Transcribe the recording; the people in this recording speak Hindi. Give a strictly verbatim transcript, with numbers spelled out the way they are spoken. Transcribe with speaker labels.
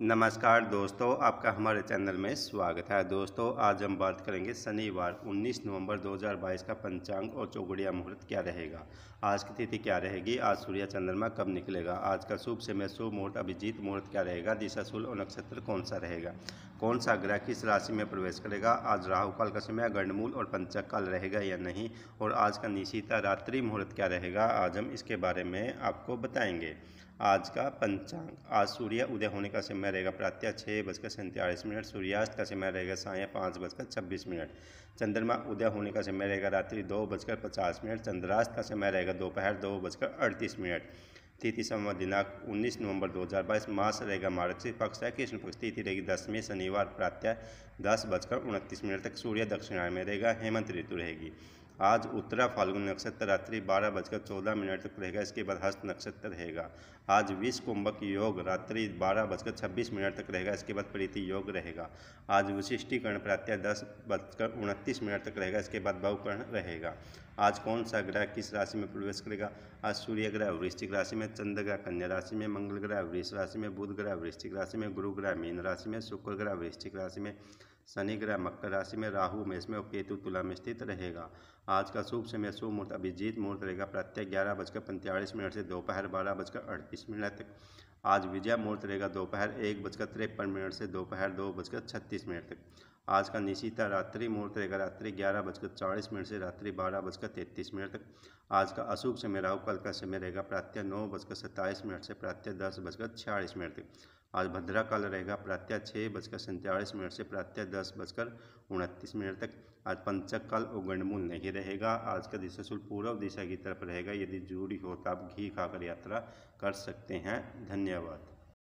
Speaker 1: नमस्कार दोस्तों, आपका हमारे चैनल में स्वागत है। दोस्तों, आज हम बात करेंगे शनिवार उन्नीस नवंबर दो हज़ार बाईस का पंचांग और चौगड़िया मुहूर्त क्या रहेगा। आज की तिथि क्या रहेगी, आज सूर्य चंद्रमा कब निकलेगा, आज का शुभ समय शुभ मुहूर्त अभिजीत मुहूर्त क्या रहेगा, दिशा शुल और नक्षत्र कौन सा रहेगा, कौन सा ग्रह किस राशि में प्रवेश करेगा, आज राहु काल का समय गंडमूल और पंचक काल रहेगा या नहीं, और आज का निशीता रात्रि मुहूर्त क्या रहेगा, आज हम इसके बारे में आपको बताएंगे। आज का पंचांग, आज सूर्य उदय होने का समय रहेगा प्रातः छः बजकर सैंतालीस मिनट, सूर्यास्त का समय रहेगा सायं पाँच बजकर छब्बीस मिनट, चंद्रमा उदय होने का समय रहेगा रात्रि दो बजकर पचास मिनट, चंद्रास्त का समय रहेगा दोपहर दो बजकर अड़तीस मिनट, तिथि संवत दिनांक उन्नीस नवंबर दो हज़ार बाईस, मास रहेगा मार्गशीर पक्ष है, कृष्ण पक्ष, तिथि रहेगी दसवीं शनिवार प्रातः दस बजकर उनतीस मिनट तक, सूर्य दक्षिणायन में रहेगा, हेमंत ऋतु रहेगी। आज उत्तरा फाल्गुन नक्षत्र रात्रि बारह बजकर चौदह मिनट तक रहेगा, इसके बाद हस्त नक्षत्र रहेगा। आज विष कुंभक योग रात्रि बारह बजकर छब्बीस मिनट तक रहेगा, इसके बाद प्रीति योग रहेगा। आज विशिष्टीकरण प्रातः दस बजकर उनतीस मिनट तक रहेगा, इसके बाद बहुकर्ण रहेगा। आज कौन सा ग्रह किस राशि में प्रवेश करेगा, आज सूर्य ग्रह वृश्चिक राशि में, चंद्र ग्रह कन्या राशि में, मंगल ग्रह वृष राशि में, बुध ग्रह वृश्चिक राशि में, गुरु ग्रह मीन राशि में, शुक्र ग्रह वृश्चिक राशि में, शनि ग्रह मकर राशि में, राहु मेष में और केतु तुला में स्थित रहेगा। आज का शुभ समय शुभ मुहूर्त अभिजीत मुहूर्त रहेगा प्रातः ग्यारह बजकर पैंतालीस मिनट से दोपहर बारह बजकर अड़तीस मिनट तक। आज विजय मुहूर्त रहेगा दोपहर एक बजकर तिरपन मिनट से दोपहर दो बजकर छत्तीस मिनट तक। आज का निशीता रात्रि मुहूर्त रहेगा रात्रि ग्यारह बजकर चालीस मिनट से रात्रि बारह बजकर तैंतीस मिनट तक। आज का अशुभ समय राहु काल का समय रहेगा प्रातः नौ बजकर सत्ताईस मिनट से प्रातः दस बजकर छियालीस मिनट तक। आज भद्रा काल रहेगा प्रातः छः बजकर सैंतालीस मिनट से प्रातः दस बजकर उनतीस मिनट तक। आज पंचक काल और गंडमूल नहीं रहेगा। आज का दिशा शुल पूर्व दिशा की तरफ रहेगा। यदि जरूरी हो तो आप घी खाकर यात्रा कर सकते हैं। धन्यवाद।